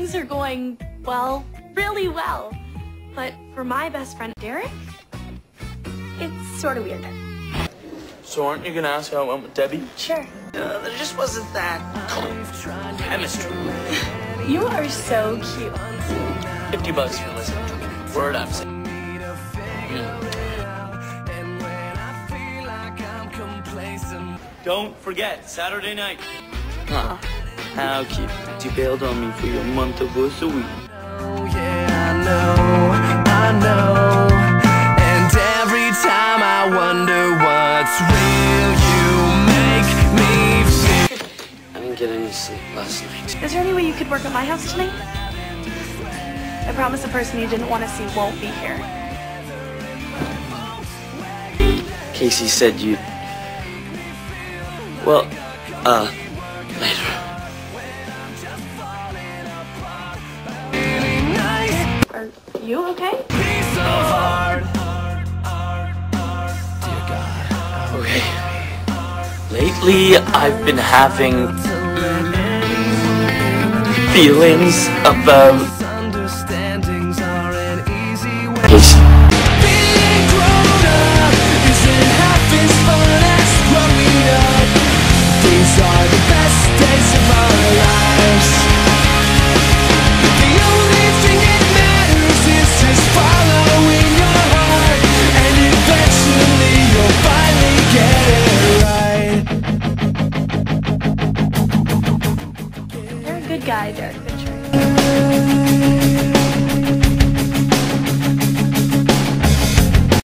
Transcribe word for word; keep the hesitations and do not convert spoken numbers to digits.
things are going, well, really well. But for my best friend, Derek, it's sort of weird. So aren't you gonna ask how it went with Debbie? Sure. Uh, there just wasn't that chemistry. You are so cute. Fifty bucks for listening. Word I'm saying. Don't forget, Saturday night. Huh. How cute. You bailed on me for your month of worth a week. Oh yeah, I know, I know. And every time I wonder what's real, you make me feel. I didn't get any sleep last night. Is there any way you could work at my house tonight? I promise the person you didn't want to see won't be here. Casey said you'd... Well, uh, later. Are you okay? Okay. Lately, I've been having feelings about Casey. You're a good guy, Derek.